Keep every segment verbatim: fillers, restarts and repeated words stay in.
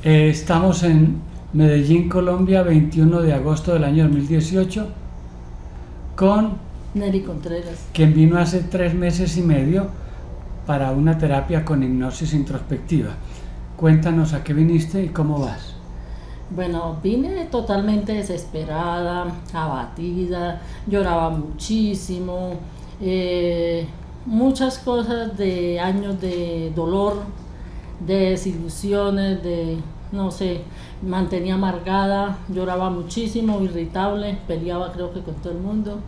Eh, estamos en Medellín, Colombia, veintiuno de agosto del año dos mil dieciocho, con Nelly Contreras, quien vino hace tres meses y medio para una terapia con hipnosis introspectiva. Cuéntanos a qué viniste y cómo vas. Bueno, vine totalmente desesperada, abatida, lloraba muchísimo, eh, muchas cosas de años de dolor, de desilusiones, de, no sé, mantenía amargada, lloraba muchísimo, irritable, peleaba creo que con todo el mundo.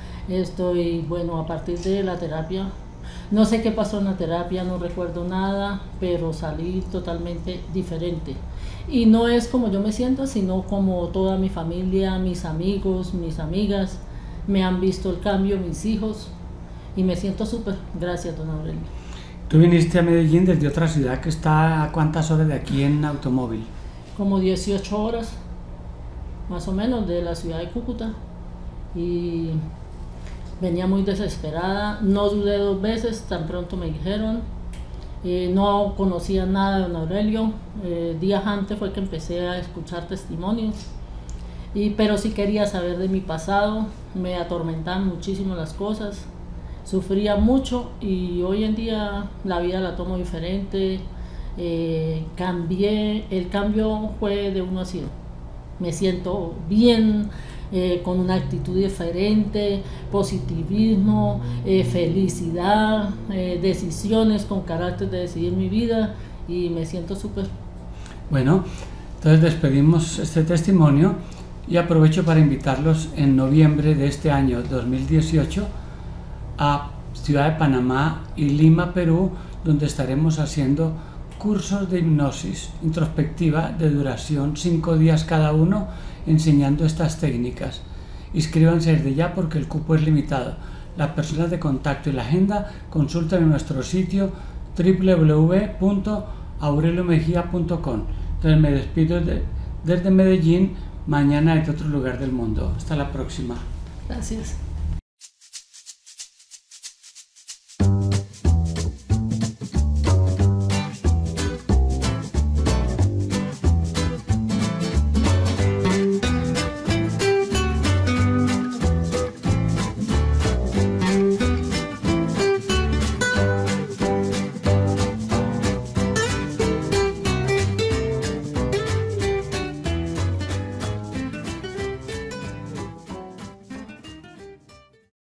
Estoy, bueno, a partir de la terapia, no sé qué pasó en la terapia, no recuerdo nada, pero salí totalmente diferente. Y no es como yo me siento, sino como toda mi familia, mis amigos, mis amigas, me han visto el cambio, mis hijos, y me siento súper. Gracias, don Aurelio. Tú viniste a Medellín desde otra ciudad que está a cuántas horas de aquí en automóvil. Como dieciocho horas, más o menos, de la ciudad de Cúcuta. Y venía muy desesperada, no dudé dos veces, tan pronto me dijeron. Eh, no conocía nada de don Aurelio, eh, días antes fue que empecé a escuchar testimonios, y, pero sí quería saber de mi pasado, me atormentaban muchísimo las cosas, sufría mucho y hoy en día la vida la tomo diferente, eh, cambié, el cambio fue de uno a cien, me siento bien, Eh, con una actitud diferente, positivismo, eh, felicidad, eh, decisiones con carácter de decidir mi vida, y me siento súper. Bueno, entonces despedimos este testimonio y aprovecho para invitarlos en noviembre de este año dos mil dieciocho a Ciudad de Panamá y Lima, Perú, donde estaremos haciendo cursos de hipnosis introspectiva de duración cinco días cada uno, enseñando estas técnicas. Inscríbanse desde ya porque el cupo es limitado. Las personas de contacto y la agenda consultan en nuestro sitio doble u doble u doble u punto aurelio mejía punto com. Entonces me despido de, desde Medellín, mañana desde otro lugar del mundo. Hasta la próxima. Gracias.